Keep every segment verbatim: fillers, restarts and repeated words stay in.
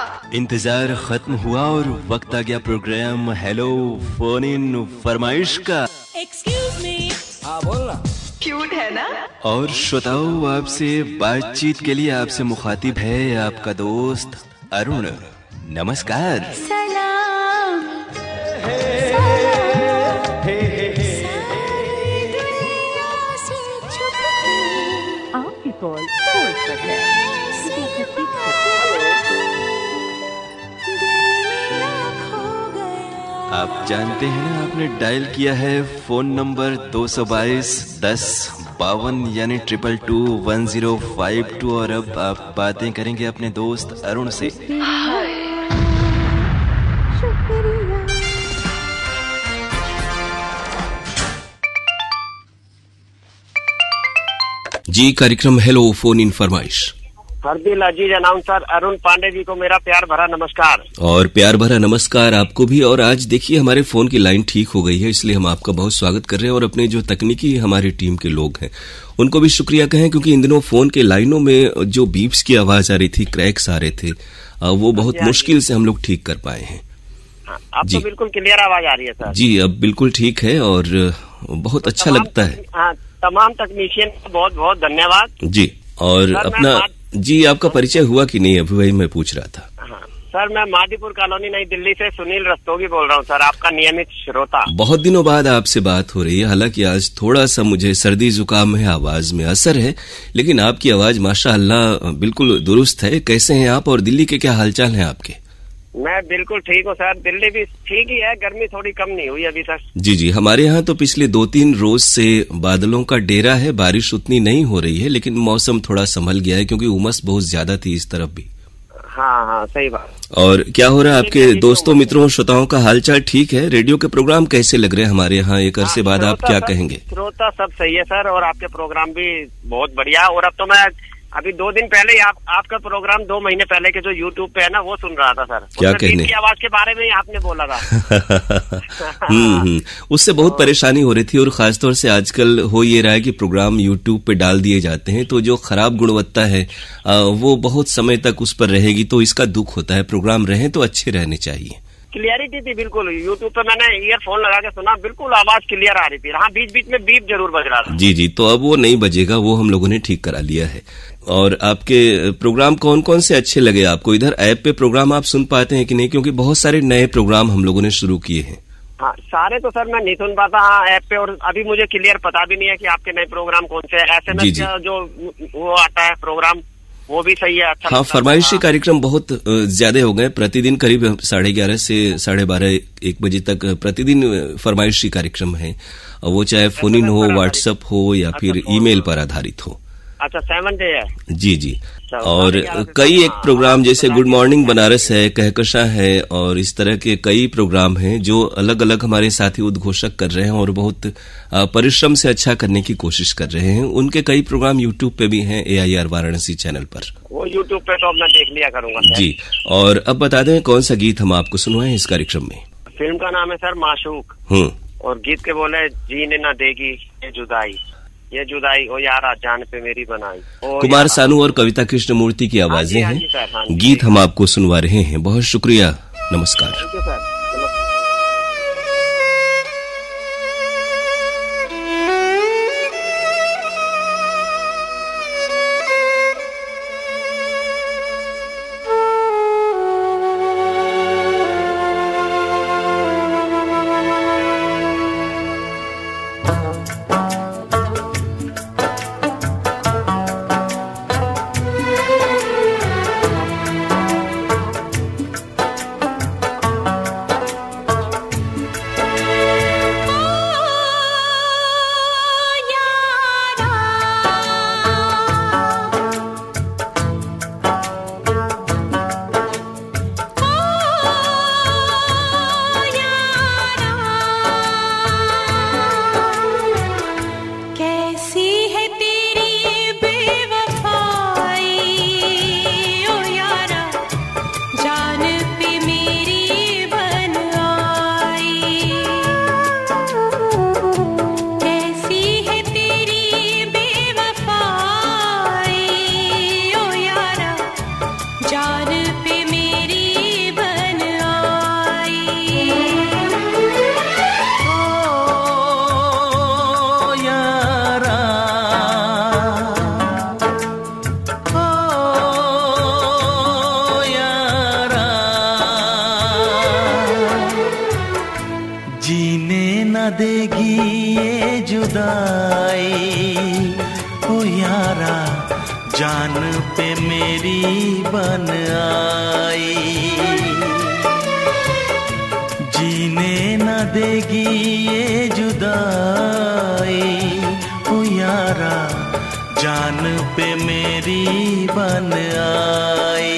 इंतजार खत्म हुआ और वक्त आ गया प्रोग्राम हेलो फोन इन फरमाइश का। Excuse me. हाँ बोलना। क्यूट है ना। और श्रोताओ, आपसे बातचीत के लिए आपसे मुखातिब है आपका दोस्त अरुण। नमस्कार। सलाम आपकी कॉल होल्ड पर है। आप जानते हैं ना, आपने डायल किया है फोन नंबर दो सौ बाईस दस बावन यानी triple two one zero five two और अब आप बातें करेंगे अपने दोस्त अरुण से। जी, कार्यक्रम हेलो फोन इन फरमाइश। हर दिल अजीज अनाउंसर अरुण पांडे जी को मेरा प्यार भरा नमस्कार। और प्यार भरा नमस्कार आपको भी। और आज देखिए हमारे फोन की लाइन ठीक हो गई है, इसलिए हम आपका बहुत स्वागत कर रहे हैं। और अपने जो तकनीकी हमारी टीम के लोग हैं उनको भी शुक्रिया कहें, क्योंकि इन दिनों फोन के लाइनों में जो बीप्स की आवाज आ रही थी, क्रैक्स आ रहे थे, वो बहुत मुश्किल से हम लोग ठीक कर पाए हैं। अब तो बिल्कुल क्लियर आवाज आ रही है सर। जी, अब बिल्कुल ठीक है और बहुत अच्छा लगता है। हाँ, तमाम तकनीशियन को बहुत बहुत धन्यवाद जी। और अपना जी, आपका परिचय हुआ कि नहीं, अभी वही मैं पूछ रहा था। हाँ, सर मैं मादीपुर कॉलोनी नई दिल्ली से सुनील रस्तोगी बोल रहा हूँ सर, आपका नियमित श्रोता। बहुत दिनों बाद आपसे बात हो रही है, हालांकि आज थोड़ा सा मुझे सर्दी जुकाम है, आवाज में असर है, लेकिन आपकी आवाज माशाअल्लाह बिल्कुल दुरुस्त है। कैसे हैं आप और दिल्ली के क्या हालचाल हैं आपके? मैं बिल्कुल ठीक हूँ सर, दिल्ली भी ठीक ही है, गर्मी थोड़ी कम नहीं हुई अभी तक। जी जी, हमारे यहाँ तो पिछले दो तीन रोज से बादलों का डेरा है, बारिश उतनी नहीं हो रही है, लेकिन मौसम थोड़ा संभल गया है क्योंकि उमस बहुत ज्यादा थी इस तरफ भी। हाँ हाँ सही बात। और क्या हो रहा है आपके दोस्तों मित्रों श्रोताओं का हालचाल ठीक है? रेडियो के प्रोग्राम कैसे लग रहे हैं हमारे यहाँ एक अरसे बाद, आप क्या कहेंगे? श्रोता सब सही है सर, और आपके प्रोग्राम भी बहुत बढ़िया। और अब तो मैं अभी दो दिन पहले ही आप, आपका प्रोग्राम दो महीने पहले के जो यूट्यूब पे है ना, वो सुन रहा था सर। क्या कहने की आवाज के बारे में ही आपने बोला था। हम्म उससे बहुत परेशानी हो रही थी, और खासतौर से आजकल हो ये रहा है कि प्रोग्राम यूट्यूब पे डाल दिए जाते हैं तो जो खराब गुणवत्ता है वो बहुत समय तक उस पर रहेगी, तो इसका दुख होता है। प्रोग्राम रहे तो अच्छे रहने चाहिए। क्लियरिटी थी बिल्कुल, यूट्यूब पे मैंने ईयरफोन लगा के सुना, बिल्कुल आवाज क्लियर आ रही थी। हाँ, बीच बीच में बीप जरूर बज रहा था। जी जी, तो अब वो नहीं बजेगा, वो हम लोगों ने ठीक करा लिया है। और आपके प्रोग्राम कौन कौन से अच्छे लगे आपको? इधर ऐप पे प्रोग्राम आप सुन पाते हैं कि नहीं, क्योंकि बहुत सारे नए प्रोग्राम हम लोगों ने शुरू किए हैं। हाँ, सारे तो सर मैं नहीं सुन पाता हाँ ऐप पे, और अभी मुझे क्लियर पता भी नहीं है कि आपके नए प्रोग्राम कौन से है। एसएमएस जो वो आता है प्रोग्राम वो भी सही है, अच्छा। हाँ, फरमाइशी कार्यक्रम बहुत ज्यादा हो गए, प्रतिदिन करीब साढ़े ग्यारह से साढ़े बारह एक बजे तक प्रतिदिन फरमाइशी कार्यक्रम है, वो चाहे फोन इन हो, व्हाट्सएप हो या फिर ईमेल पर आधारित हो। अच्छा, सेवन डे है। जी जी, और कई एक प्रोग्राम जैसे गुड मॉर्निंग बनारस है, कहकशा है, और इस तरह के कई प्रोग्राम हैं जो अलग अलग हमारे साथी उद्घोषक कर रहे हैं और बहुत परिश्रम से अच्छा करने की कोशिश कर रहे हैं। उनके कई प्रोग्राम यूट्यूब पे भी हैं, A I R Varanasi channel पर। वो यूट्यूब पे तो मैं देख लिया करूंगा जी। और अब बता दें कौन सा गीत हम आपको सुनवाएं इस कार्यक्रम में? फिल्म का नाम है सर माशूक, हम्म और गीत के बोले जीने न देगी ये जुदाई, ये जुदाई ओ यारा जान पे मेरी बनाई। कुमार सानू और कविता कृष्णमूर्ति की आवाजें हैं। गीत हम आपको सुनवा रहे हैं। बहुत शुक्रिया, नमस्कार। Thank you sir. देगी ये जुदाई, ओ यारा जान पे मेरी बन आई। जीने न देगी ये जुदाई, ओ यारा जान पे मेरी बन आई।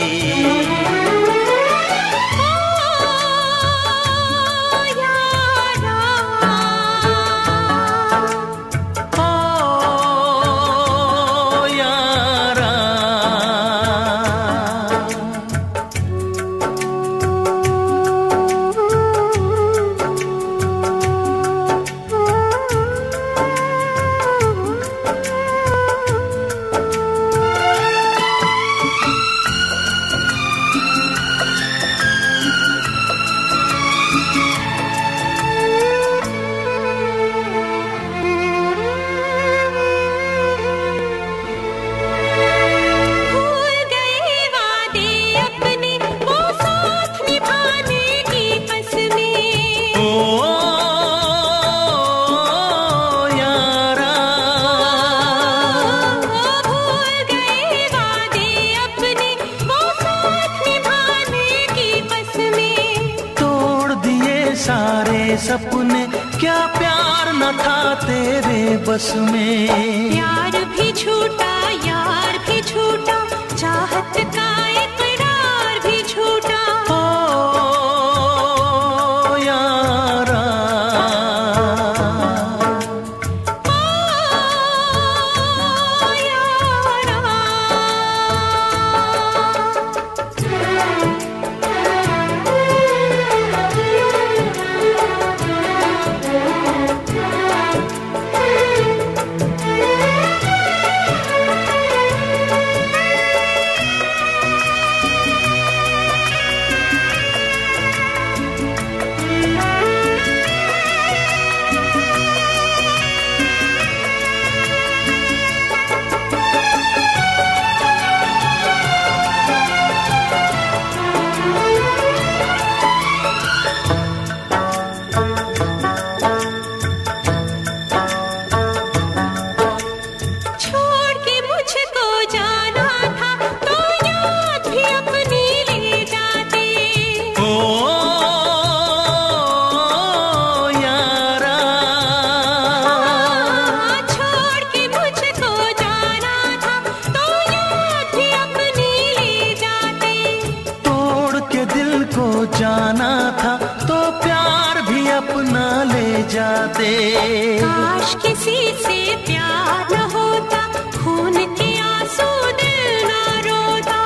सपने क्या प्यार न था तेरे बस में। प्यार भी छूटा यार भी छूटा, चाहत का इकरार भी छूटा। ओ यारा ओ यारा। जाना था तो प्यार भी अपना ले जाते। काश किसी से प्यार न होता, खून के आंसू दिल न रोता।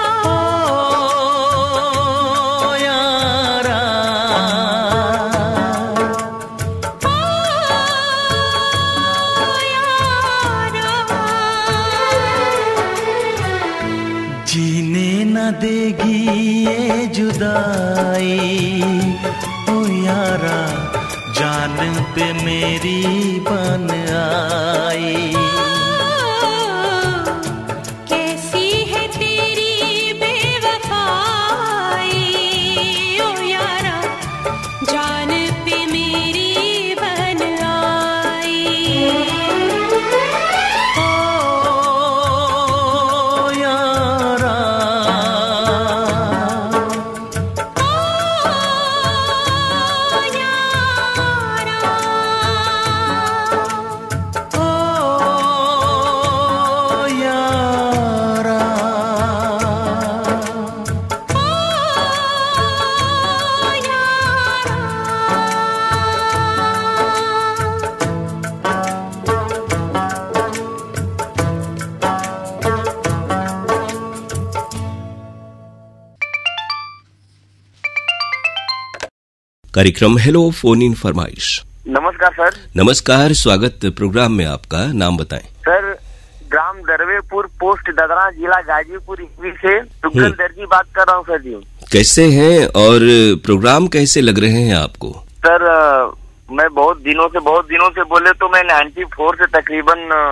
ओ यारा ओ यारा। जीने न देगी ये जुदाई, ओ यारा जान पे मेरी बन आई। कैसी है तेरी बेवफाई, ओ यारा जान पे मेरी बन आई। ओ यारा कार्यक्रम हेलो फोन इन फरमाइश। नमस्कार सर। नमस्कार, स्वागत प्रोग्राम में आपका। नाम बताएं सर। ग्राम दरवेपुर, पोस्ट ददरा, जिला गाजीपुर से टुकल दर्जी बात कर रहा हूँ सर जी। कैसे हैं और प्रोग्राम कैसे लग रहे हैं आपको? सर मैं बहुत दिनों से बहुत दिनों से बोले तो मैं नाइन्टी फोर से तकरीबन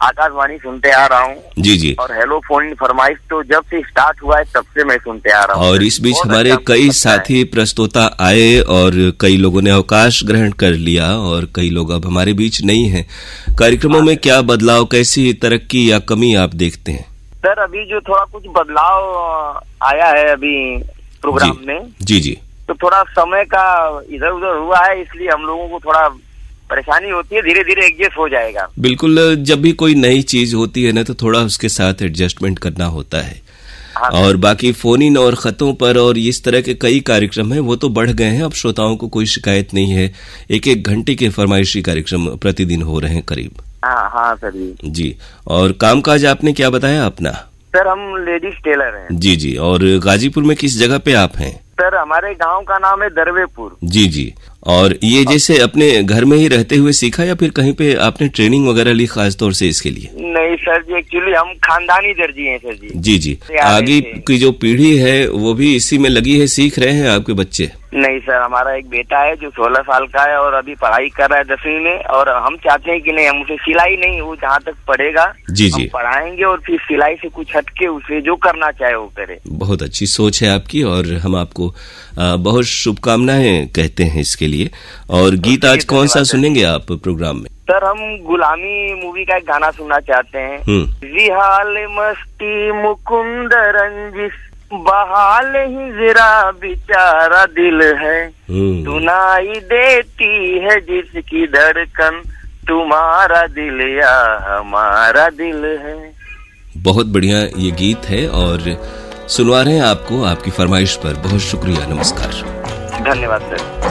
आकाशवाणी सुनते आ रहा हूँ। जी जी। और हेलो फोन फरमाइश तो जब से स्टार्ट हुआ है तब से मैं सुनते आ रहा हूँ। और इस बीच हमारे कई साथी प्रस्तोता आए और कई लोगों ने अवकाश ग्रहण कर लिया और कई लोग अब हमारे बीच नहीं हैं। कार्यक्रमों में क्या बदलाव, कैसी तरक्की या कमी आप देखते हैं? सर अभी जो थोड़ा कुछ बदलाव आया है अभी प्रोग्राम जी, में जी जी, तो थोड़ा समय का इधर उधर हुआ है, इसलिए हम लोगों को थोड़ा परेशानी होती है। धीरे धीरे एडजस्ट हो जाएगा। बिल्कुल, जब भी कोई नई चीज होती है ना तो थोड़ा उसके साथ एडजस्टमेंट करना होता है। हाँ, और बाकी फोन इन और खतों पर और इस तरह के कई कार्यक्रम हैं वो तो बढ़ गए हैं। अब श्रोताओं को कोई शिकायत नहीं है। एक एक घंटे के फरमाइशी कार्यक्रम प्रतिदिन हो रहे हैं करीब। हाँ हाँ सर जी। जी। और कामकाज आपने क्या बताया अपना? सर हम लेडीज टेलर हैं। जी जी। और गाजीपुर में किस जगह पे आप हैं? सर हमारे गांव का नाम है दरवेपुर। जी जी। और ये जैसे अपने घर में ही रहते हुए सीखा या फिर कहीं पे आपने ट्रेनिंग वगैरह ली खास तौर से इसके लिए? नहीं सर जी, एक्चुअली हम खानदानी दर्जी हैं सर जी। जी जी। आगे की जो पीढ़ी है वो भी इसी में लगी है, सीख रहे हैं आपके बच्चे? नहीं सर, हमारा एक बेटा है जो सोलह साल का है और अभी पढ़ाई कर रहा है दसवीं में। और हम चाहते हैं कि नहीं, हम उसे सिलाई नहीं, वो जहाँ तक पढ़ेगा जी जी पढ़ाएंगे और फिर सिलाई से कुछ हटके उसे जो करना चाहे वो करे। बहुत अच्छी सोच है आपकी और हम आपको बहुत शुभकामनाएं कहते हैं इसके लिए। और गीत आज कौन सा सुनेंगे आप प्रोग्राम में? सर हम गुलामी मूवी का एक गाना सुनना चाहते हैं। विहाल मस्ती मुकुंद रंजिश बहाल ही जरा बेचारा दिल है, सुनाई देती है जिसकी धड़कन तुम्हारा दिल या हमारा दिल है। बहुत बढ़िया ये गीत है और सुनवा रहे हैं आपको आपकी फरमाइश पर। बहुत शुक्रिया, नमस्कार। धन्यवाद सर।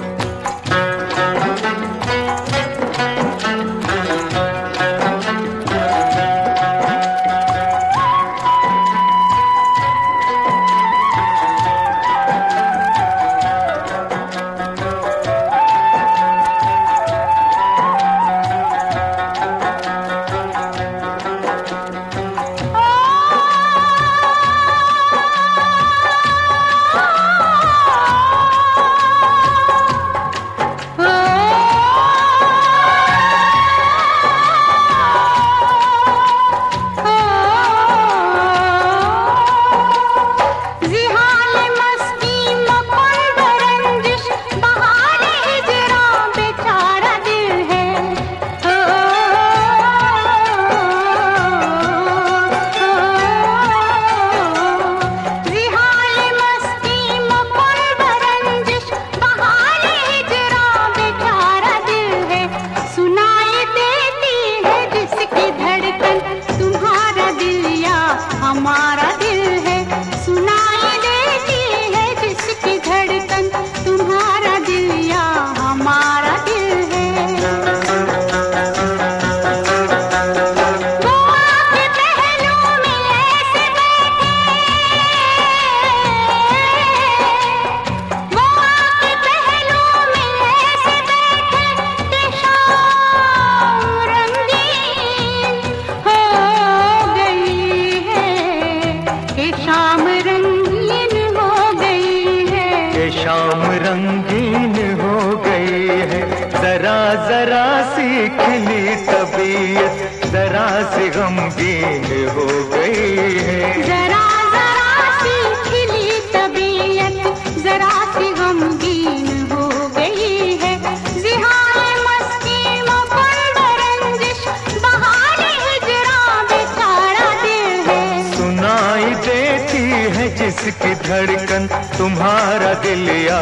जिसकी धड़कन तुम्हारा दिल या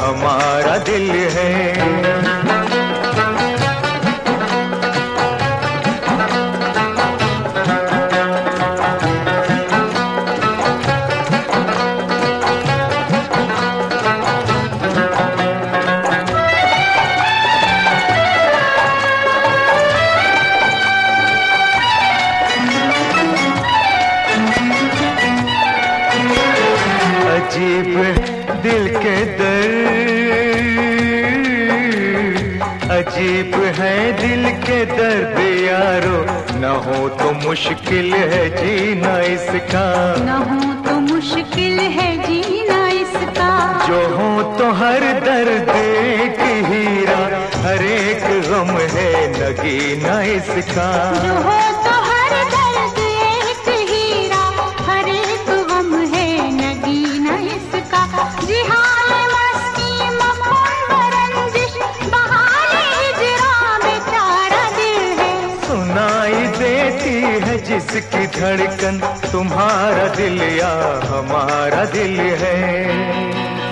हमारा दिल है। अजीब दिल के दर्द, अजीब है दिल के दर्द यारो, न हो तो मुश्किल है जीना इसका, न हो तो मुश्किल है जीना इसका, जो हो तो हर दर्द एक हीरा, हर एक गम है नगीना इसका। जो हो तो हर दर्द एक हीरा, हर एक गम है नगीना इसका। जिहाल मस्ती मखमल रंजिश, बहाले हिजरा बेचारा दिल है। सुनाई देती है जिसकी धड़कन, तुम्हारा दिल या हमारा दिल है।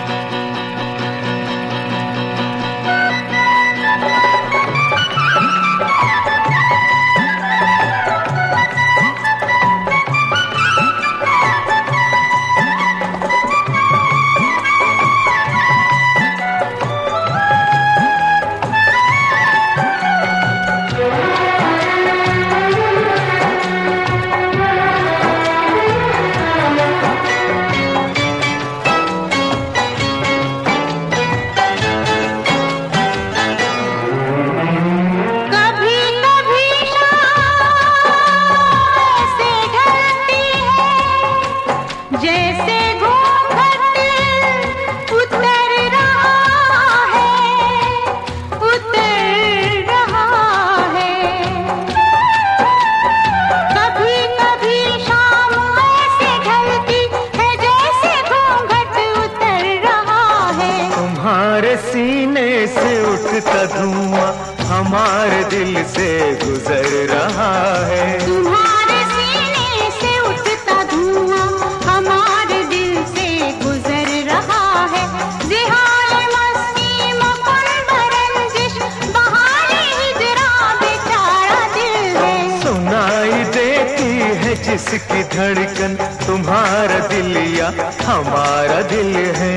हमारे दिल से गुजर रहा है। तुम्हारे सीने से उठता धुआं हमारे दिल से गुजर रहा है। जिहाल मस्ती मखमल रंजिश, बहाले हिजरा बेचारा दिल है। सुनाई देती है जिसकी धड़कन, तुम्हारा दिल या हमारा दिल है।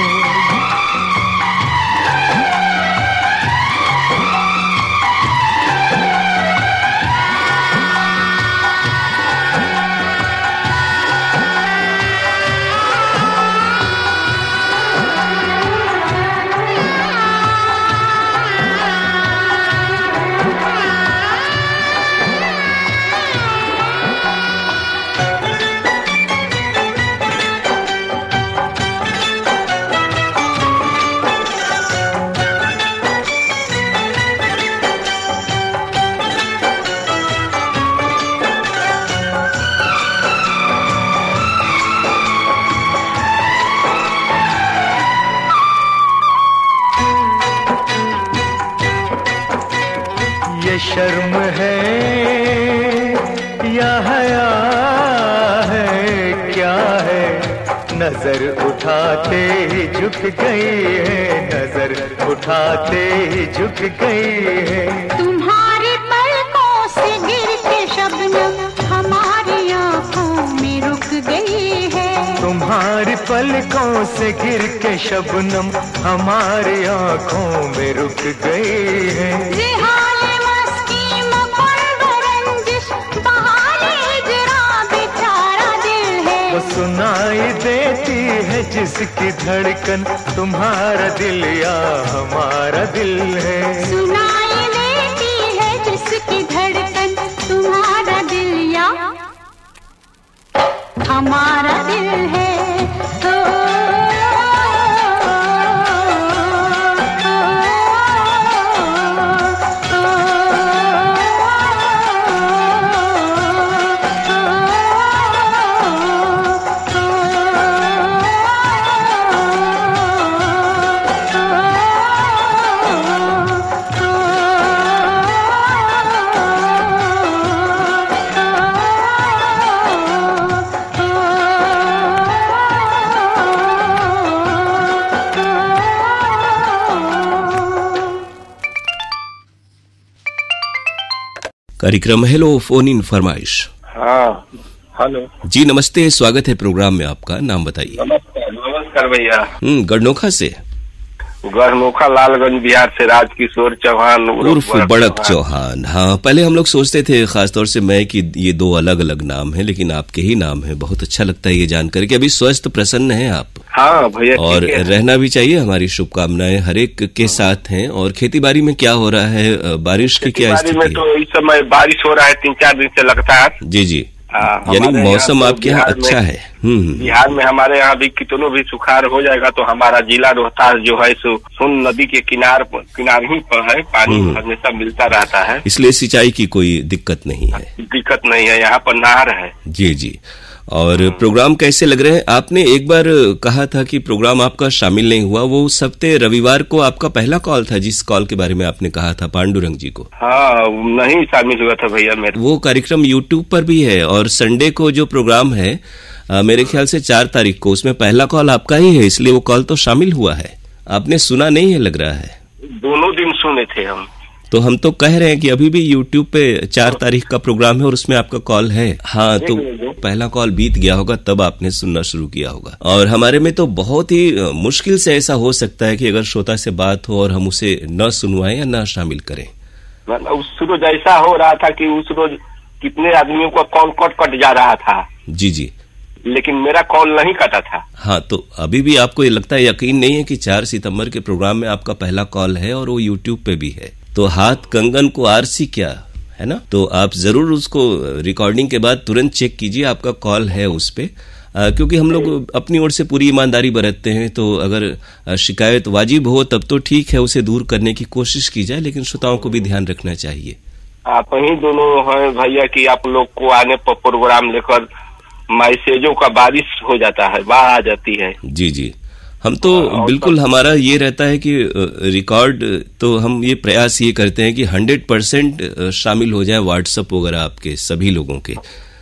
शर्म है या हया है, क्या है? नजर उठाते ही झुक गई है, नजर उठाते ही झुक गई है। तुम्हारी पलकों से गिर के शबनम हमारी आंखों में रुक गई है। तुम्हारी पलकों से गिर के शबनम हमारी आंखों में रुक गई है। सुनाई देती है जिसकी धड़कन, तुम्हारा दिल या हमारा दिल है। सुनाई देती है जिसकी धड़कन, तुम्हारा दिल या हमारा दिल है। कार्यक्रम हेलो फोन इन फरमाइश। हाँ हेलो जी, नमस्ते, स्वागत है प्रोग्राम में। आपका नाम बताइए। नमस्कार नमस्कार भैया। हम्म गढ़नोखा से? गढ़नोखा लालगंज बिहार से राजकिशोर चौहान उर्फ बड़क चौहान। हाँ, पहले हम लोग सोचते थे खासतौर से मैं कि ये दो अलग अलग नाम है, लेकिन आपके ही नाम है। बहुत अच्छा लगता है ये जानकर कि अभी स्वस्थ प्रसन्न है आप। हाँ भैया, और रहना भी चाहिए। हमारी शुभकामनाएं हर एक के साथ हैं। और खेती बाड़ी में क्या हो रहा है? बारिश की क्या स्थिति है? तो इस समय बारिश हो रहा है, तीन चार दिन से लगता है। जी जी। यानी मौसम आपके यहाँ अच्छा है। हम्म बिहार में हमारे यहाँ भी कितनों भी सुखाड़ हो जाएगा तो हमारा जिला रोहतास जो है सो सोन नदी के किनार किनार ही पर है, पानी हमेशा मिलता रहता है, इसलिए सिंचाई की कोई दिक्कत नहीं है। दिक्कत नहीं है, यहाँ पर नहर है। जी जी। और प्रोग्राम कैसे लग रहे हैं? आपने एक बार कहा था कि प्रोग्राम आपका शामिल नहीं हुआ, वो उस हफ्ते रविवार को आपका पहला कॉल था जिस कॉल के बारे में आपने कहा था पांडुरंग जी को। हाँ, नहीं शामिल हुआ था भैया मेरे। वो कार्यक्रम यूट्यूब पर भी है और संडे को जो प्रोग्राम है आ, मेरे ख्याल से चार तारीख को, उसमें पहला कॉल आपका ही है, इसलिए वो कॉल तो शामिल हुआ है। आपने सुना नहीं है लग रहा है। दोनों दिन सुने थे हम। तो हम तो कह रहे हैं कि अभी भी यूट्यूब पे चार तारीख का प्रोग्राम है और उसमें आपका कॉल है। हाँ, तो पहला कॉल बीत गया होगा तब आपने सुनना शुरू किया होगा। और हमारे में तो बहुत ही मुश्किल से ऐसा हो सकता है कि अगर श्रोता से बात हो और हम उसे न सुनवाएं या न शामिल करें। उस रोज ऐसा हो रहा था कि उस रोज कितने आदमियों का कॉल कट कट जा रहा था। जी जी। लेकिन मेरा कॉल नहीं कटा था। हाँ, तो अभी भी आपको ये लगता है, यकीन नहीं है कि चार सितंबर के प्रोग्राम में आपका पहला कॉल है और वो यूट्यूब पे भी है। तो हाथ कंगन को आरसी क्या है ना, तो आप जरूर उसको रिकॉर्डिंग के बाद तुरंत चेक कीजिए आपका कॉल है उस पे, आ, क्योंकि हम लोग अपनी ओर से पूरी ईमानदारी बरतते हैं। तो अगर शिकायत वाजिब हो तब तो ठीक है, उसे दूर करने की कोशिश की जाए, लेकिन श्रोताओं को भी ध्यान रखना चाहिए। आप ही दोनों हैं भैया कि आप लोग को आने पर प्रोग्राम लेकर मैसेजों का बारिश हो जाता है, बाढ़ आ जाती है। जी जी। हम तो बिल्कुल, हमारा ये रहता है कि रिकॉर्ड तो हम ये प्रयास ये करते हैं कि हंड्रेड परसेंट शामिल हो जाए व्हाट्सएप वगैरह आपके सभी लोगों के,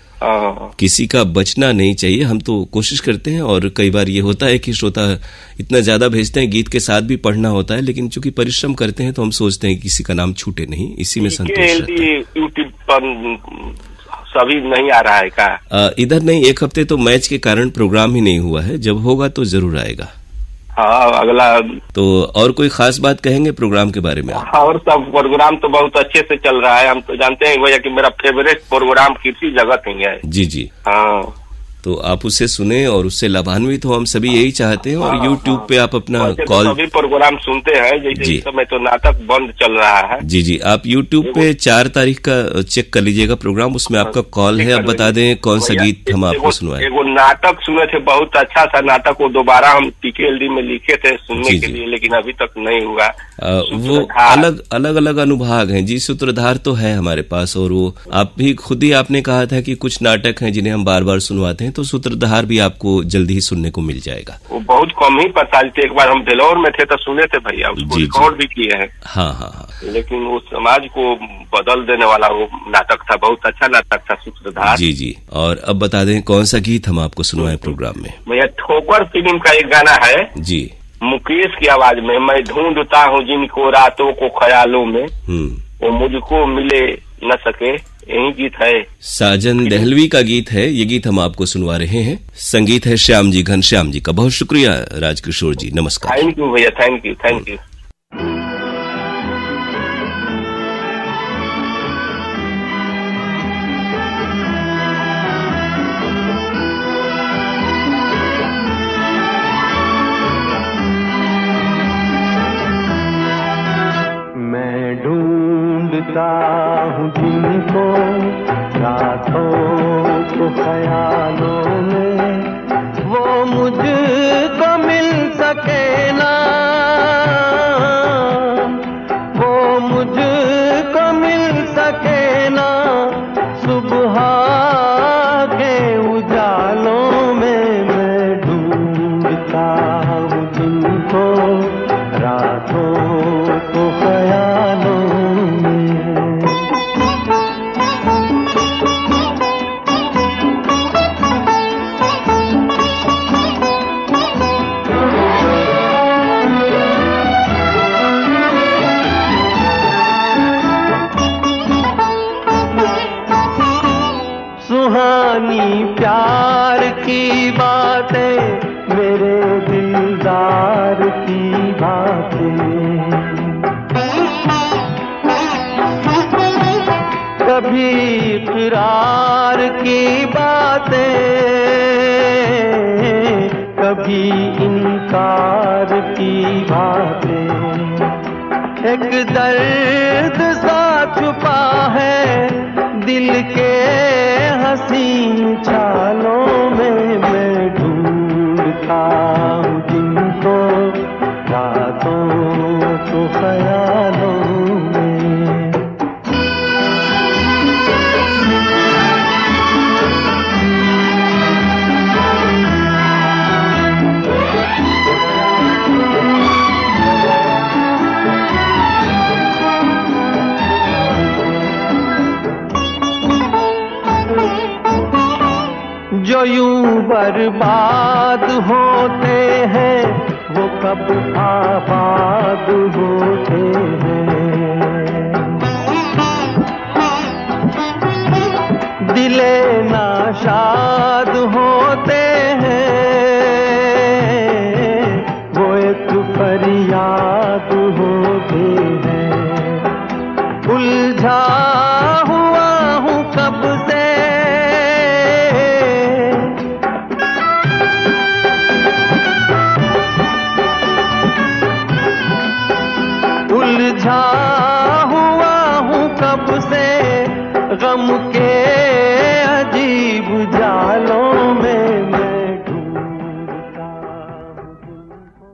किसी का बचना नहीं चाहिए। हम तो कोशिश करते हैं और कई बार ये होता है कि श्रोता इतना ज्यादा भेजते हैं, गीत के साथ भी पढ़ना होता है, लेकिन चूंकि परिश्रम करते हैं तो हम सोचते हैं कि किसी का नाम छूटे नहीं, इसी में संतोष रहता है। यूट्यूब पर सभी नहीं आ रहा है क्या? इधर नहीं, एक हफ्ते तो मैच के कारण प्रोग्राम ही नहीं हुआ है, जब होगा तो जरूर आएगा। हाँ, अगला तो और कोई खास बात कहेंगे प्रोग्राम के बारे में? हाँ, और सब प्रोग्राम तो बहुत अच्छे से चल रहा है। हम तो जानते हैं भैया कि मेरा फेवरेट प्रोग्राम कृषि जगत ही है। जी जी। हाँ, तो आप उसे सुने और उससे लाभान्वित हो, हम सभी यही चाहते हैं। और यूट्यूब पे आप अपना कॉल सभी प्रोग्राम सुनते हैं, जैसे इस समय तो नाटक बंद चल रहा है। जी जी। आप यूट्यूब पे चार तारीख का चेक कर लीजिएगा प्रोग्राम, उसमें आपका कॉल है। अब बता दें कौन सा गीत हम आपको सुनवाएं। एगो नाटक सुने थे, बहुत अच्छा सा नाटक, वो दोबारा हम टीकेएलडी में लिखे थे सुनने के लिए, लेकिन अभी तक नहीं हुआ। आ, वो अलग अलग अलग अनुभाग हैं जी। सूत्रधार तो है हमारे पास, और वो आप भी खुद ही आपने कहा था कि कुछ नाटक हैं जिन्हें हम बार बार सुनवाते हैं, तो सूत्रधार भी आपको जल्दी ही सुनने को मिल जाएगा। वो बहुत कम ही प्रसारित थे, एक बार हम बेलौर में थे तो सुने थे भैया, उसको रिकॉर्ड भी किए हैं। हाँ हाँ हाँ। लेकिन वो समाज को बदल देने वाला वो नाटक था, बहुत अच्छा नाटक था सूत्रधार। जी जी। और अब बता दें कौन सा गीत हम आपको सुनवाएं प्रोग्राम में? भैया ठोकर फिल्म का एक गाना है जी, मुकेश की आवाज में, मैं ढूंढता हूँ जिनको रातों को ख्यालों में, वो मुझको मिले न सके, यही गीत है। साजन दहलवी का गीत है ये, गीत हम आपको सुनवा रहे हैं। संगीत है श्याम जी, घनश्याम जी का। बहुत शुक्रिया राजकिशोर जी, नमस्कार। थैंक यू भैया, थैंक यू थैंक यू। हूँ जिनको रातों को ख्यालों में, वो मुझको मिल सके ना, वो मुझको मिल सके ना, सुबह के उजालों में मैं ढूंढता हूँ जिनको रातों को ख्यालों। सुहानी प्यार की बातें, मेरे दिलदार की बातें, कभी इकरार की बातें, कभी इनकार की बातें, एक दर्द सा छुपा है दिल के हसीन छालों में मैं ढूंढता हूँ जिनको रातों को ख्यालों में। जो यूं बर्बाद होते हैं वो कब आबाद होते हैं। दिले नाशाद होते हैं वो एक फरियाद होते हैं। उलझा हुआ हूँ कब से उलझा हुआ हूँ कब से गम के अजीब जालों में मैं ढूंढता हूँ।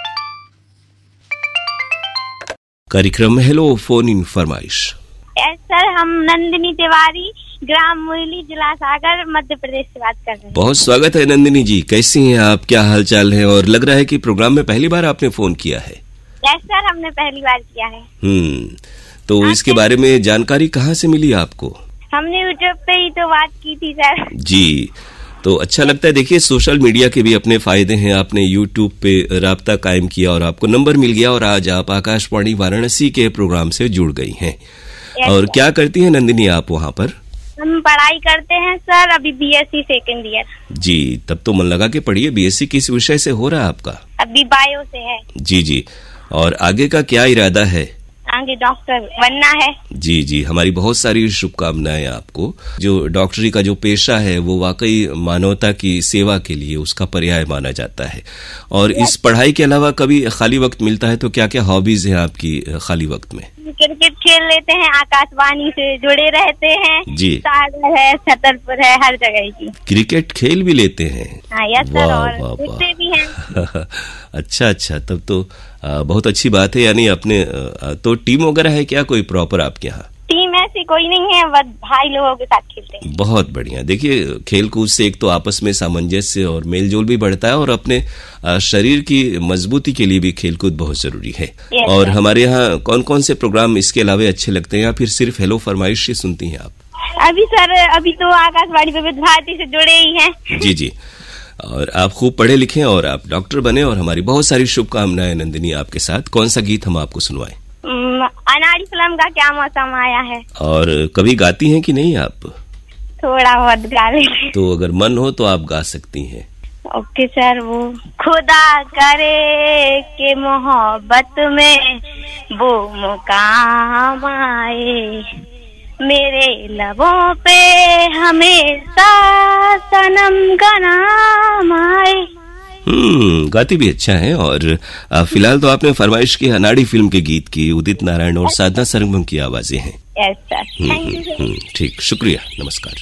कार्यक्रम में हेलो फोन इन फरमाइश। सर, हम नंदिनी तिवारी, ग्राम मुरली, जिला सागर, मध्य प्रदेश से बात कर रहे हैं। बहुत स्वागत है नंदिनी जी, कैसी हैं आप, क्या हाल चाल है? और लग रहा है कि प्रोग्राम में पहली बार आपने फोन किया है। यस सर, हमने पहली बार किया है। हम्म तो इसके बारे में जानकारी कहाँ से मिली आपको? हमने यूट्यूब पे ही तो बात की थी सर। जी, तो अच्छा लगता है। देखिए, सोशल मीडिया के भी अपने फायदे हैं। आपने यूट्यूब पे राब्ता कायम किया और आपको नंबर मिल गया और आज आप आकाशवाणी वाराणसी के प्रोग्राम से जुड़ गई हैं। और क्या करती हैं नंदिनी आप वहाँ पर? हम पढ़ाई करते हैं सर, अभी बीएससी सेकेंड ईयर। जी, तब तो मन लगा के पढ़िए। बीएससी किस विषय से हो रहा है आपका? अभी बायो से है। जी जी, और आगे का क्या इरादा है? आगे डॉक्टर बनना है। जी जी, हमारी बहुत सारी शुभकामनाएं आपको। जो डॉक्टरी का जो पेशा है वो वाकई मानवता की सेवा के लिए उसका पर्याय माना जाता है। और इस पढ़ाई के अलावा कभी खाली वक्त मिलता है तो क्या क्या हॉबीज हैं आपकी खाली वक्त में? क्रिकेट खेल लेते हैं, आकाशवाणी से जुड़े रहते हैं। जी, सागर है, छतरपुर है, हर जगह की। क्रिकेट खेल भी लेते हैं? हाँ, यस सर, और देखते भी हैं। अच्छा अच्छा, तब तो आ, बहुत अच्छी बात है। यानी अपने आ, तो टीम वगैरह है क्या कोई प्रॉपर आपके यहाँ? टीम ऐसी कोई नहीं है, बस भाई लोगों के साथ खेलते हैं। बहुत बढ़िया। देखिए, खेल कूद से एक तो आपस में सामंजस्य और मेल जोल भी बढ़ता है और अपने आ, शरीर की मजबूती के लिए भी खेल कूद बहुत जरूरी है। और हमारे यहाँ कौन कौन से प्रोग्राम इसके अलावा अच्छे लगते हैं या फिर सिर्फ हेलो फरमाइश ही सुनती हैं आप? अभी सर, अभी तो आकाशवाणी विविध भारती से जुड़े ही हैं। जी जी, और आप खूब पढ़े लिखे और आप डॉक्टर बने और हमारी बहुत सारी शुभकामनाएं नंदिनी आपके साथ। कौन सा गीत हम आपको सुनवाएं? अनाड़ी फिल्म का क्या मौसम आया है। और कभी गाती हैं कि नहीं आप? थोड़ा बहुत गा लेते। तो अगर मन हो तो आप गा सकती हैं। Okay sir. वो खुदा करे के मोहब्बत में वो मुकाम आए, मेरे लबों पे हमेशा सनम का नाम आए। हम्म गाती भी अच्छा है। और फिलहाल तो आपने फरमाइश की अनाड़ी फिल्म के गीत की, उदित नारायण और साधना सरगम की आवाजें हैं। Yes sir, thank you. ठीक, शुक्रिया, नमस्कार।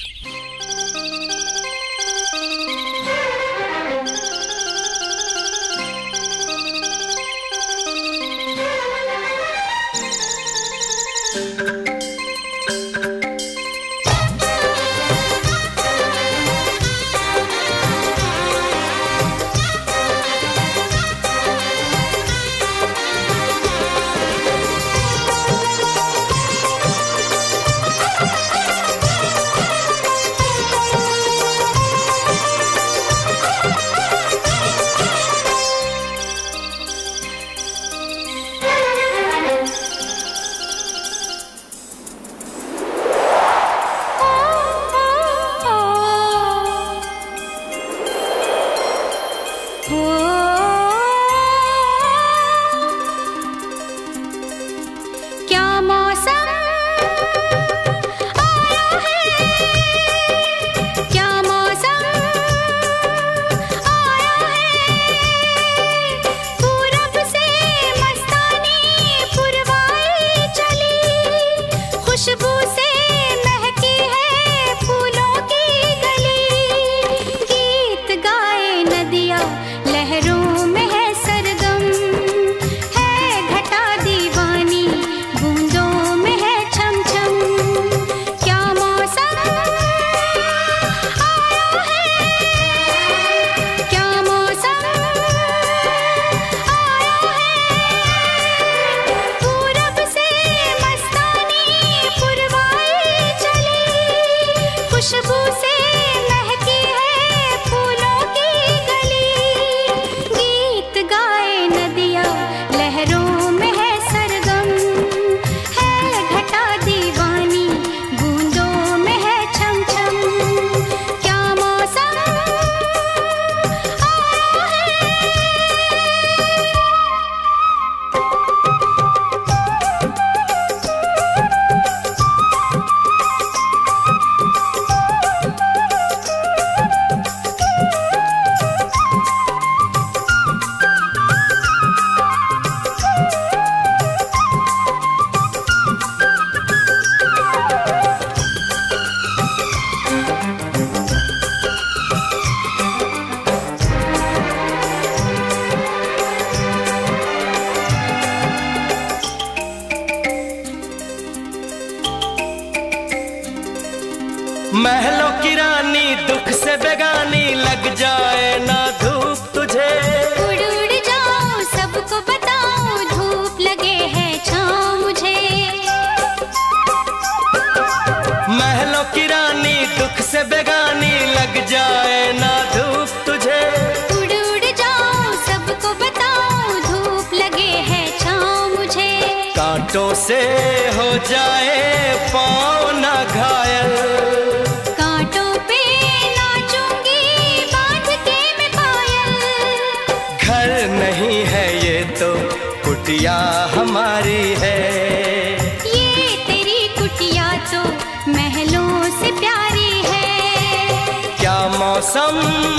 कांटों से हो जाए पाँव न घायल, कांटों पे नाचूंगी बांध के मैं पायल। घर नहीं है ये तो कुटिया हमारी है, ये तेरी कुटिया तो महलों से प्यारी है। क्या मौसम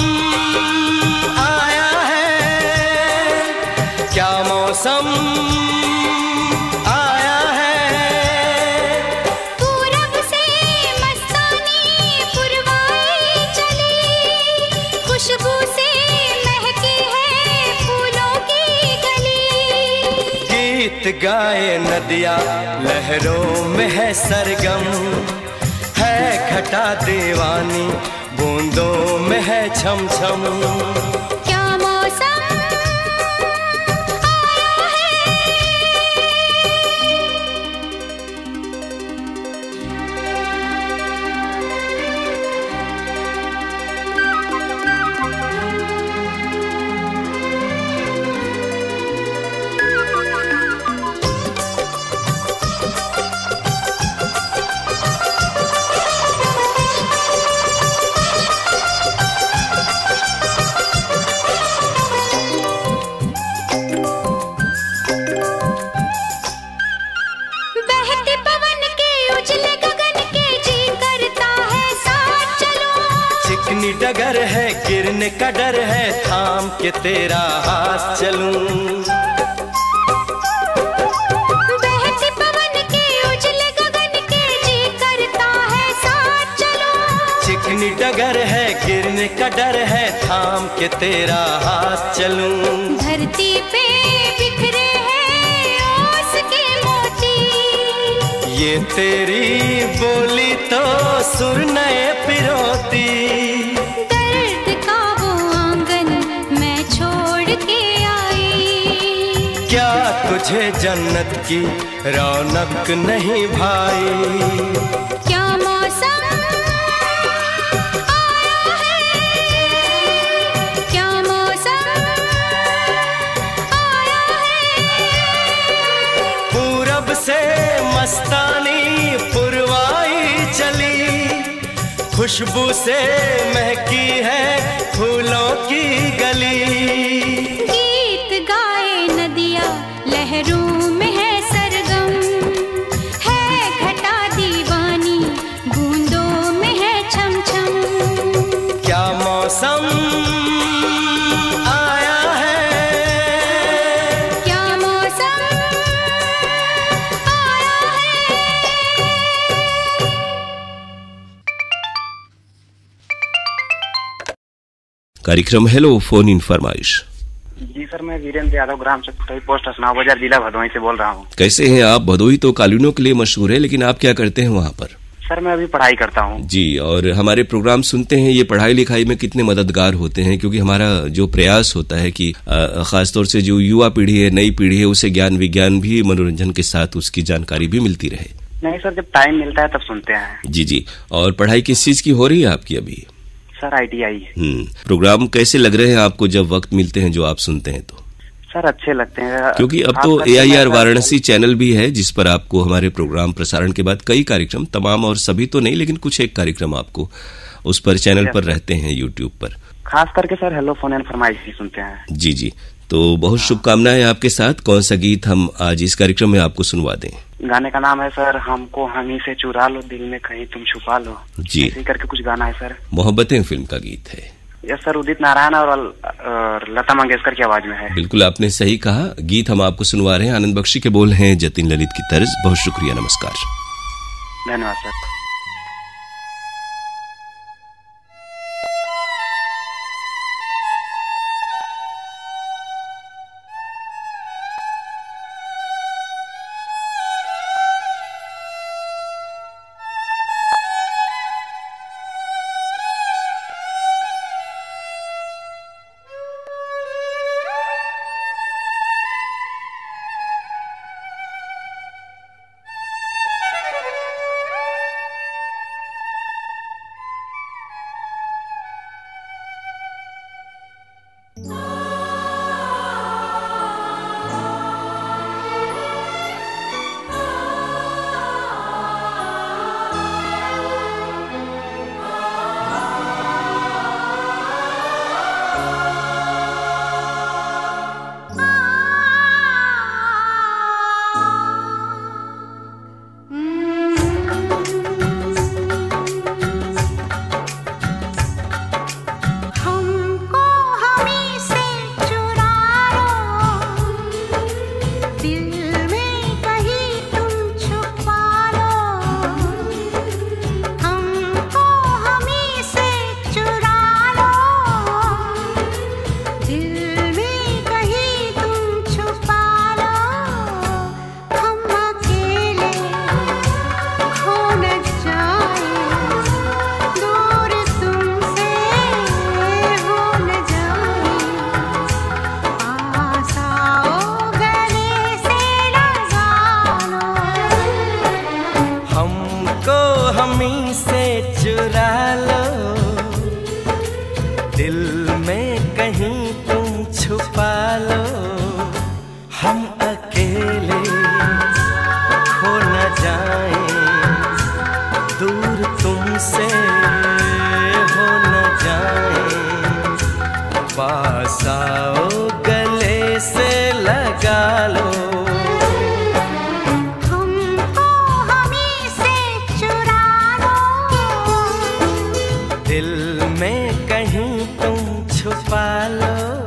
आया है, क्या मौसम आया है। पूरब से मस्तानी पुरवाई चली, खुशबू से महकी है फूलों की गली। गीत गाए नदिया लहरों में है सरगम, है घटा दीवानी बूंदों में है छम छम। क्या मौसम आया है। बहते पवन के उजले गगन के जी करता है साथ चलो। चिकनी डगर है गिरने का डर है, थाम के तेरा हाथ चलूं। बहते पवन के उजले गगन के जी करता है साथ चलो। चिकनी डगर है गिरने का डर है, थाम के तेरा हाथ चलूं। धरती पे बिखरे हैं ओस के मोती, ये तेरी बोली तो सुर नए पिरोती। दर्द का वो आंगन मैं छोड़ के आई। क्या तुझे जन्नत की रौनक नहीं भाई। क्या मौसम आया है, क्या मौसम आया है। पूरब से मस्तानी पुरवाई चली, खुशबू से महकी है फूलों की गली। गीत गाए नदिया लहरों में है सरगम, है घटा दीवानी बूंदों में है छम छम। क्या मौसम आया है, क्या मौसम आया है। कार्यक्रम हेलो फोन इन फरमाइश। जी सर, मैं वीरेंद्र यादव, ग्राम चकुटई, पोस्ट असनाव बाजार, जिला भदोही से बोल रहा हूँ। कैसे हैं आप? भदोही तो कालीनों के लिए मशहूर है, लेकिन आप क्या करते हैं वहाँ पर? सर मैं अभी पढ़ाई करता हूँ। जी, और हमारे प्रोग्राम सुनते हैं, ये पढ़ाई लिखाई में कितने मददगार होते हैं? क्योंकि हमारा जो प्रयास होता है कि खासतौर से जो युवा पीढ़ी है, नई पीढ़ी है, उसे ज्ञान विज्ञान भी, मनोरंजन के साथ उसकी जानकारी भी मिलती रहे। नहीं सर, जब टाइम मिलता है तब सुनते हैं। जी जी। और पढ़ाई किस चीज की हो रही है आपकी अभी? सर आई टी आई। हम्म प्रोग्राम कैसे लग रहे हैं आपको जब वक्त मिलते हैं जो आप सुनते हैं तो? सर अच्छे लगते हैं, क्योंकि अब तो A I R Varanasi channel भी है जिस पर आपको हमारे प्रोग्राम प्रसारण के बाद कई कार्यक्रम, तमाम और सभी तो नहीं लेकिन कुछ एक कार्यक्रम आपको उस पर चैनल पर रहते हैं यूट्यूब पर। खास करके सर हेलो फोन एंड फरमाइश ही सुनते हैं। जी जी, तो बहुत शुभकामनाएं आपके साथ। कौन सा गीत हम आज इस कार्यक्रम में आपको सुनवा दें? गाने का नाम है सर हमको हमी से चुरा लो, दिल में कहीं तुम छुपा लो। जी, ऐसे करके कुछ गाना है सर। मोहब्बतें फिल्म का गीत है। यस सर, उदित नारायण और, और लता मंगेशकर की आवाज में है। बिल्कुल आपने सही कहा। गीत हम आपको सुनवा रहे हैं, आनंद बख्शी के बोल हैं, जतिन ललित की तर्ज। बहुत शुक्रिया, नमस्कार। धन्यवाद सर। दिल में कहीं तुम छुपा लो, हम अकेले खो न जाएं, दूर तुमसे हो न जाएं, पास आओ गले से लगा लो, हमको हमी से चुरा लो, दिल में कहीं तुम छुपा लो।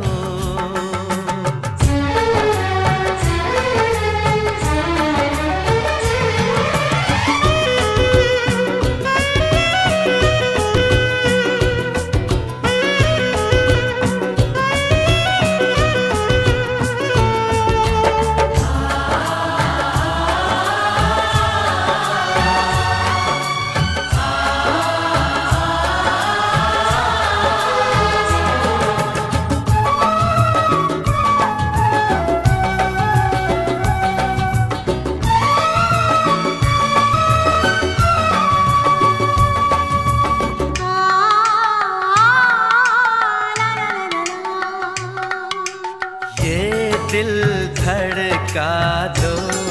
दिल धड़का दो,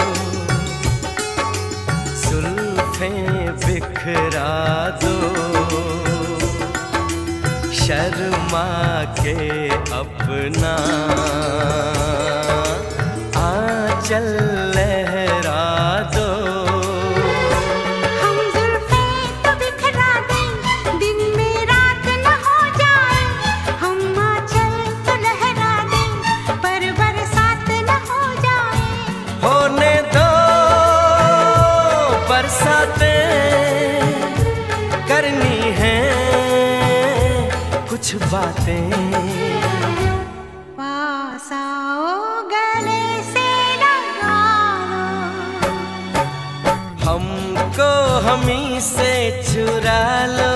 जुल्फें बिखरा दो, शर्मा के अपना आंचल लहरा दो, हम जुल्फें तो बिखरा दें, दिन में रात न हो जाए, हम आंचल तो लहरा दें, पर बरसात न हो जाए, होने दो बरसातें, करनी है कुछ बातें, पास आओ गले से लगा लो, हमको हमी से चुरा लो,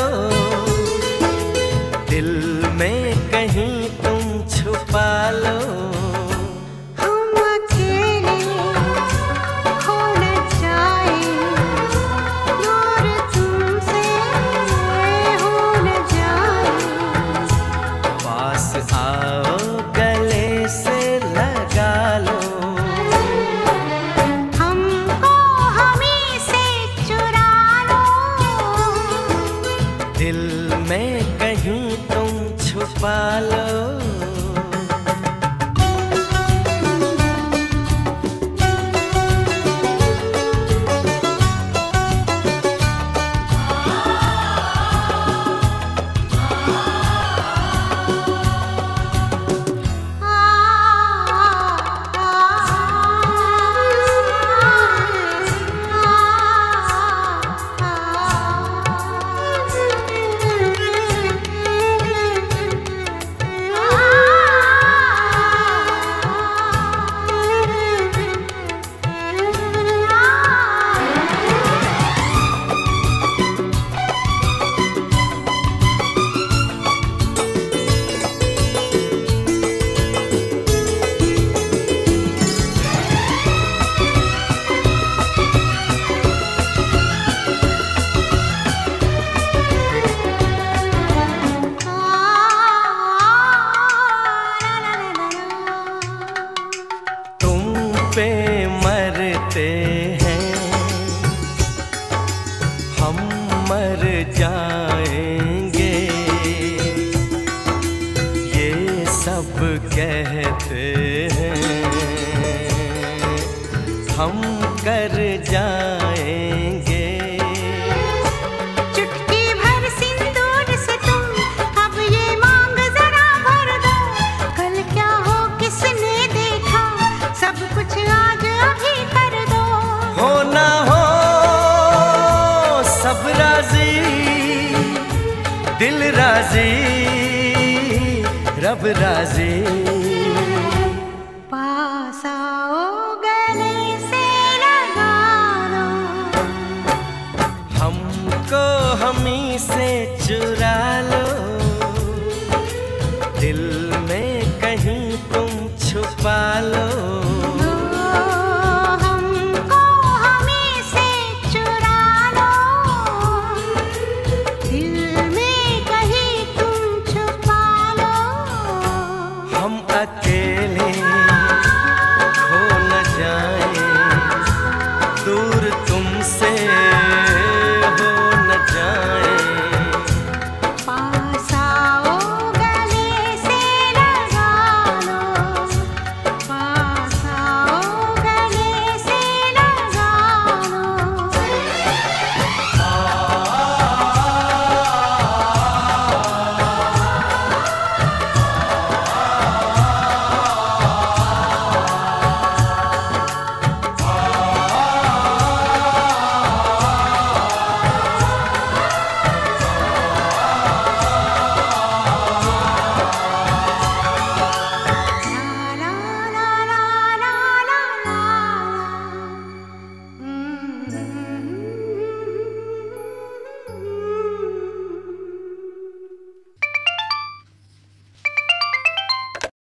दिल में कहीं तुम छुपा लो, हम अकेले खो न जाए, दूर तुमसे हो न जाए, पास आओ गले से लगा लो, हमको हमी से चुरा लो, दिल में कहीं तुम छुपा लो। पे मरते हैं हम, मर जाएंगे, ये सब कहते हैं, हम कर जाएंगे, चुटकी भर सिंदूर से तुम अब ये मांग जरा भर दो, कल क्या हो किसने देखा, सब कुछ आज अभी कर दो, हो ना हो सब राजी, दिल राजी, रब राजी, पास आओ गले से लगा लो, हमको हमी से चुरा लो, दिल में कहीं तुम छुपा लो, हमको हमी से चुरा लो, दिल में कहीं तुम छुपा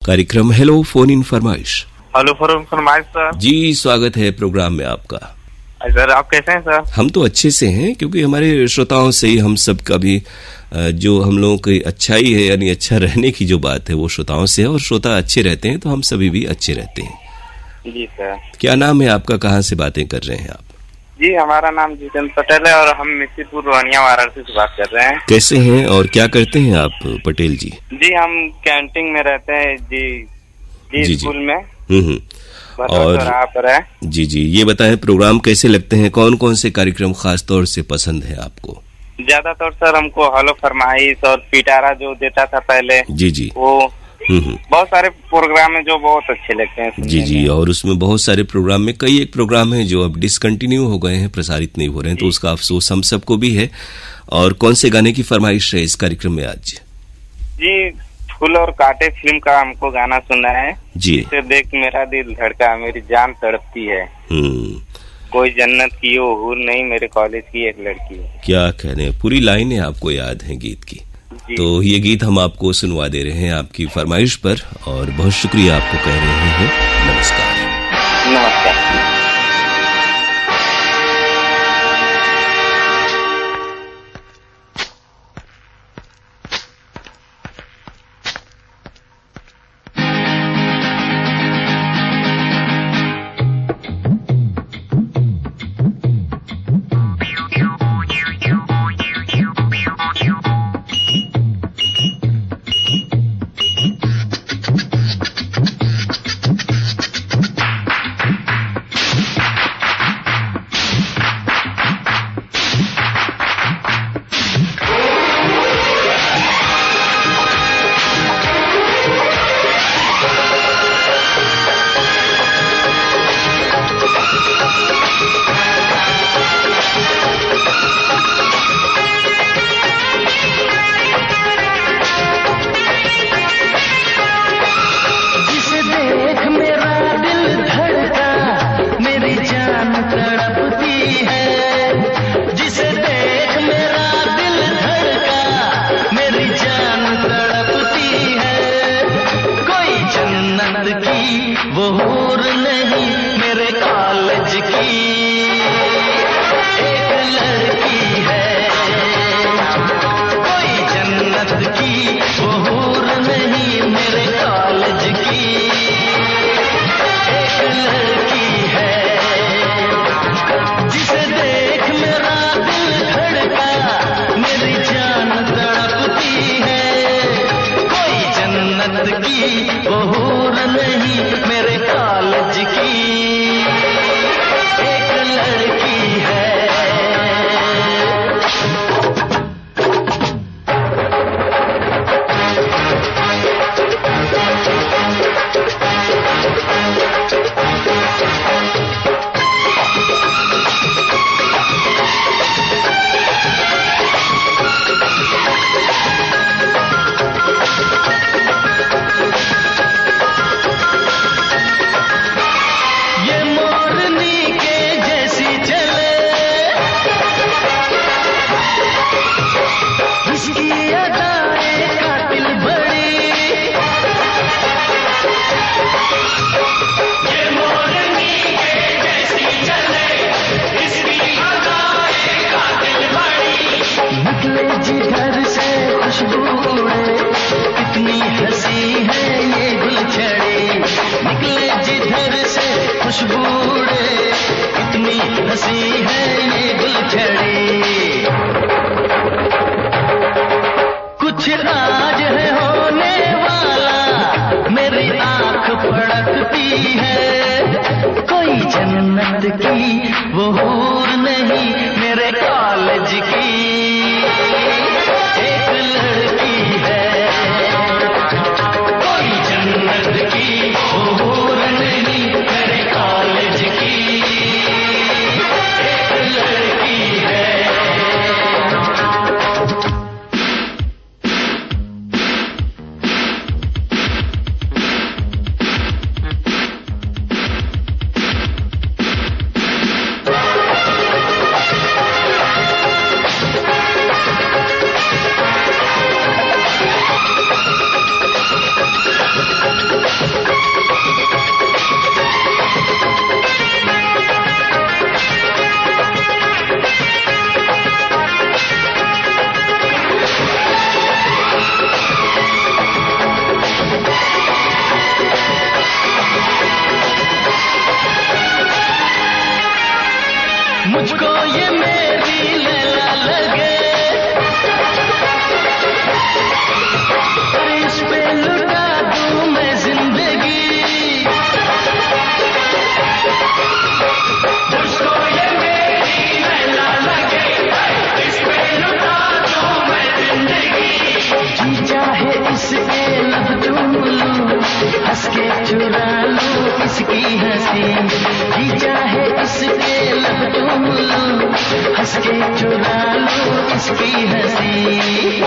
कार्यक्रम हेलो फोन इन फरमाइश। हेलो फोन फरमाइश सर जी, स्वागत है प्रोग्राम में आपका। सर आप कैसे हैं सर? हम तो अच्छे से हैं, क्योंकि हमारे श्रोताओं से ही हम सब का भी जो हम लोगों की अच्छाई है, यानी अच्छा रहने की जो बात है वो श्रोताओं से है, और श्रोता अच्छे रहते हैं तो हम सभी भी अच्छे रहते हैं। जी सर। क्या नाम है आपका, कहाँ से बातें कर रहे हैं आप? जी हमारा नाम जितेंद्र पटेल है और हम मिस्सीपुर रोहनिया वाराणसी से बात कर रहे हैं। कैसे हैं और क्या करते हैं आप पटेल जी? जी हम कैंटीन में रहते हैं जी, जी, जी स्कूल में। हम्म और आप है जी जी ये बताएं, प्रोग्राम कैसे लगते हैं, कौन कौन से कार्यक्रम खास तौर से पसंद है आपको? ज्यादातर सर हमको हेलो फरमाइश और पिटारा जो देता था पहले, जी जी वो बहुत सारे प्रोग्राम है जो बहुत अच्छे लगते हैं। जी जी और उसमें बहुत सारे प्रोग्राम में कई एक प्रोग्राम है जो अब डिसकंटिन्यू हो गए हैं, प्रसारित नहीं हो रहे हैं, तो उसका अफसोस हम सबको भी है। और कौन से गाने की फरमाइश है इस कार्यक्रम में आज? जी फूल और कांटे फिल्म का हमको गाना सुनना है जी। इसे देख मेरा दिल धड़का, मेरी जान तड़पती है, कोई जन्नत की हो हूर नहीं, मेरे कॉलेज की एक लड़की है। क्या कहने हैं, पूरी लाइनें आपको याद हैं गीत की। तो ये गीत हम आपको सुनवा दे रहे हैं आपकी फरमाइश पर, और बहुत शुक्रिया आपको कह रहे हैं नमस्कार। नमस्कार। इसकी हंसी, जी चाहे इसके लब तुम लो, हंस के चुरा लो इसकी हंसी।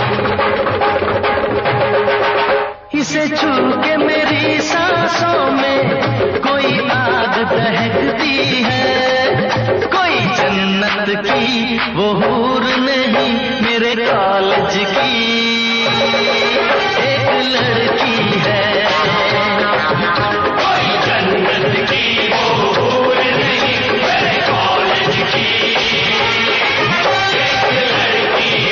इसे छू के मेरी सांसों में कोई आग दहकती है, कोई जन्नत की वो हूर नहीं मेरे कॉलेज की एक लड़की है। कोई जन्नत की वो हूर नहीं मेरे कॉलेज की एक लड़की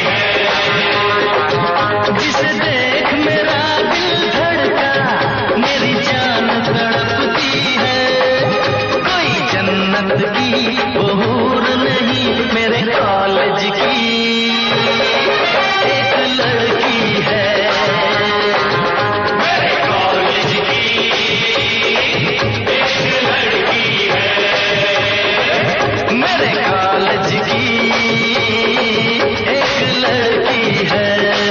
है। जिसे देख मेरा दिल धड़का, मेरी जान तड़पती है, कोई जन्नत की वो हूर नहीं मेरे कॉलेज की एक लड़की है। मेरे कॉलेज की एक लड़की है, मेरे कॉलेज की एक लड़की है।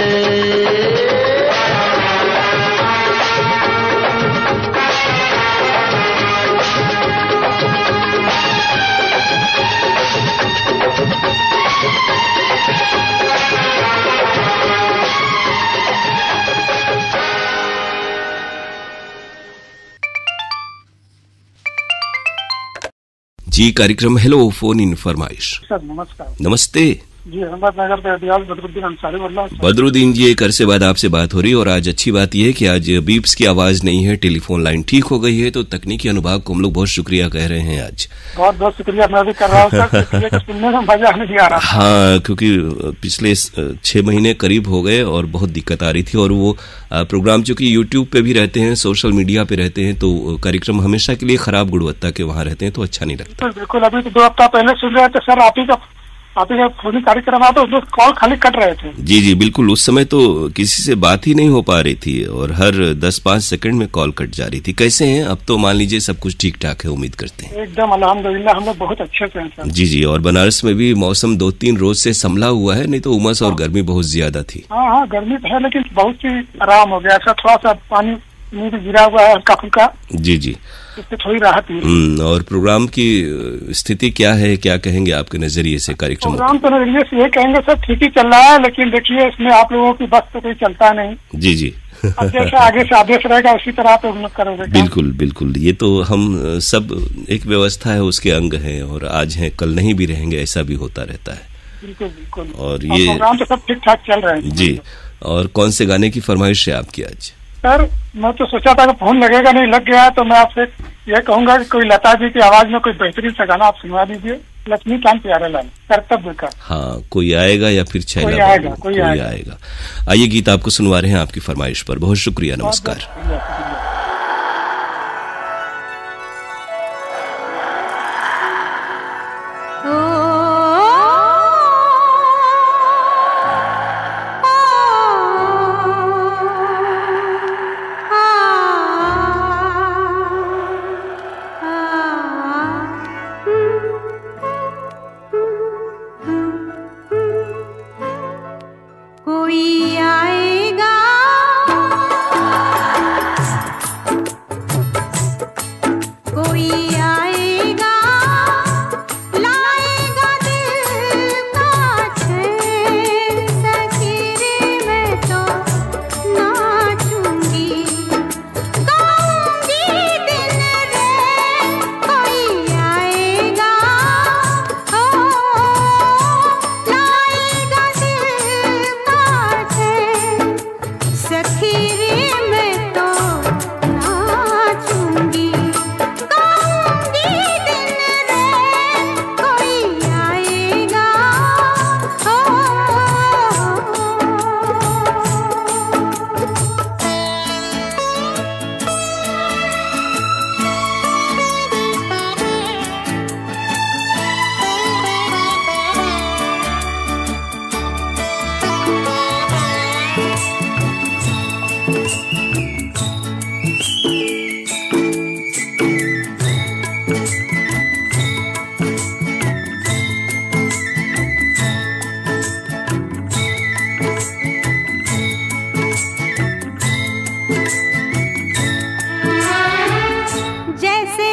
जी, कार्यक्रम हेलो फोन इन फरमाइश। सर नमस्कार। नमस्ते जी, अहमदनगर से अदियाल बदरुद्दीन अंसारी बोल रहा हूं। बदरुद्दीन जी, एक अरसे बाद आपसे बात हो रही है और आज अच्छी बात यह है कि आज बीप्स की आवाज नहीं है, टेलीफोन लाइन ठीक हो गई है, तो तकनीकी अनुभाग को हम लोग बहुत शुक्रिया कह रहे हैं आज। बहुत बहुत शुक्रिया मैं भी कर रहा हूँ सर, सुनने में मजा नहीं आ रहा। हाँ, क्योंकि पिछले छह महीने करीब हो गए और बहुत दिक्कत आ रही थी, और वो प्रोग्राम चूंकि यूट्यूब पे भी रहते हैं, सोशल मीडिया पे रहते हैं, तो कार्यक्रम हमेशा के लिए खराब गुणवत्ता के वहाँ रहते हैं, तो अच्छा नहीं लगता। बिल्कुल, अभी तो दो हफ्ता पहले सुन रहे थे सर, आप ही का आप ही का फोन कार्यक्रम आता, उसमें कॉल खाली कट रहे थे। जी जी बिल्कुल, उस समय तो किसी से बात ही नहीं हो पा रही थी और हर दस पाँच सेकंड में कॉल कट जा रही थी। कैसे हैं अब? तो मान लीजिए सब कुछ ठीक ठाक है, उम्मीद करते हैं। एकदम अल्हम्दुलिल्लाह, हम लोग बहुत अच्छे से हैं सर। जी जी, और बनारस में भी मौसम दो तीन रोज से संभला हुआ है, नहीं तो उमस और गर्मी बहुत ज्यादा थी। हाँ हाँ, गर्मी तो है लेकिन बहुत ही आराम हो गया, ऐसा थोड़ा सा पानी नीचे गिरा हुआ है हल्का फुल्का। जी जी, इससे थोड़ी राहत मिली। और प्रोग्राम की स्थिति क्या है, क्या कहेंगे आपके नजरिए से कार्यक्रम? प्रोग्राम तो नजरिए से ये कहेंगे सर ठीक ही चल रहा है, लेकिन देखिए इसमें आप लोगों की बस तो कोई चलता नहीं। जी जी अब जैसा आगे से आदेश रहेगा उसी तरह आप लोग करोगे। बिल्कुल बिल्कुल, ये तो हम सब एक व्यवस्था है, उसके अंग है, और आज है कल नहीं भी रहेंगे, ऐसा भी होता रहता है। बिल्कुल बिल्कुल, और ये प्रोग्राम तो सब ठीक ठाक चल रहे हैं। जी, और कौन से गाने की फरमाइश है आपकी आज? सर मैं तो सोचा था कि फोन लगेगा, नहीं लग गया, तो मैं आपसे यह कहूंगा कि कोई लता जी की आवाज में कोई बेहतरीन सा गाना आप सुनवा दीजिए, लक्ष्मीकांत प्यारेलाल कर्तव्य का। हाँ, कोई आएगा या फिर छैला? कोई आएगा, कोई, कोई आएगा, आएगा। आइए, गीत आपको सुनवा रहे हैं आपकी फरमाइश पर। बहुत शुक्रिया, नमस्कार। जैसे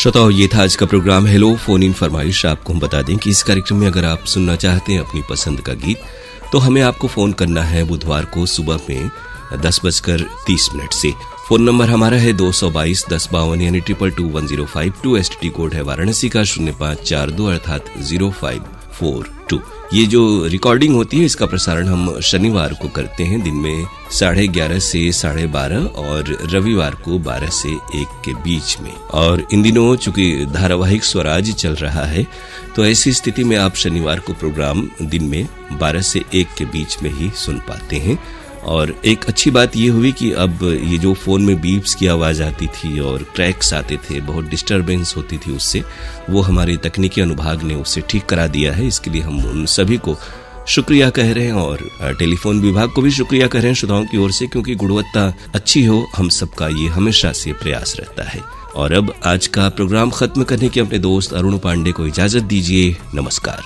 श्रोताओं, ये था आज का प्रोग्राम हेलो फोन इन फरमाइश। आपको हम बता दें कि इस कार्यक्रम में अगर आप सुनना चाहते हैं अपनी पसंद का गीत तो हमें आपको फोन करना है बुधवार को सुबह में दस बजकर तीस मिनट से। फोन नंबर हमारा है दो सौ बाईस दस बावन यानी triple two one zero five two. S T D code है वाराणसी का शून्य पाँच चार दो अर्थात जीरो फाइव फोर टू। ये जो रिकॉर्डिंग होती है इसका प्रसारण हम शनिवार को करते हैं दिन में साढ़े ग्यारह से साढ़े बारह और रविवार को बारह से एक के बीच में। और इन दिनों चूंकि धारावाहिक स्वराज चल रहा है तो ऐसी स्थिति में आप शनिवार को प्रोग्राम दिन में बारह से एक के बीच में ही सुन पाते हैं। और एक अच्छी बात ये हुई कि अब ये जो फोन में बीप्स की आवाज आती थी और क्रैक्स आते थे, बहुत डिस्टरबेंस होती थी उससे, वो हमारे तकनीकी अनुभाग ने उससे ठीक करा दिया है। इसके लिए हम उन सभी को शुक्रिया कह रहे हैं और टेलीफोन विभाग को भी शुक्रिया कह रहे हैं श्रोताओं की ओर से, क्योंकि गुणवत्ता अच्छी हो हम सबका ये हमेशा से प्रयास रहता है। और अब आज का प्रोग्राम खत्म करने के अपने दोस्त अरुण पांडे को इजाजत दीजिए। नमस्कार।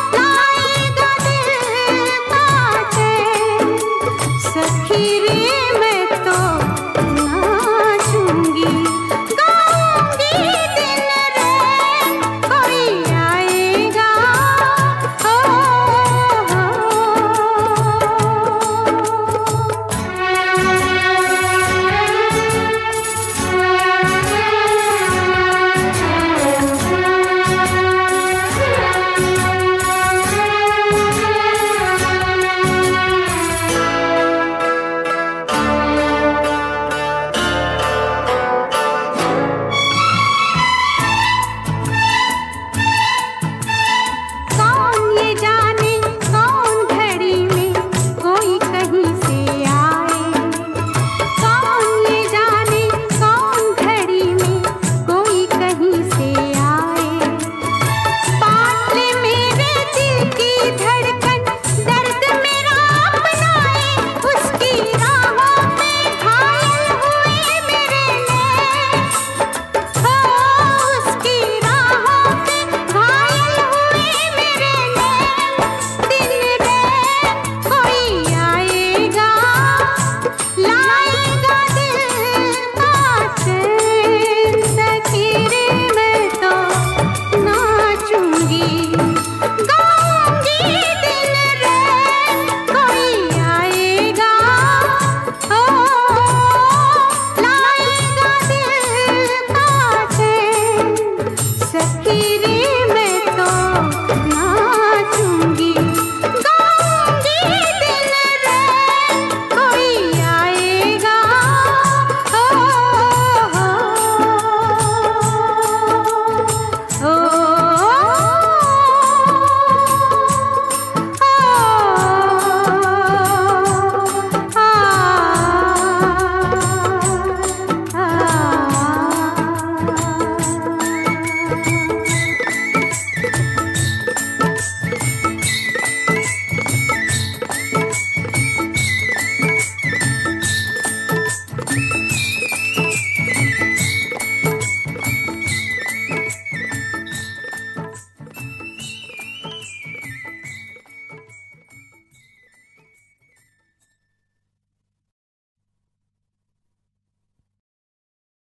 सखी रे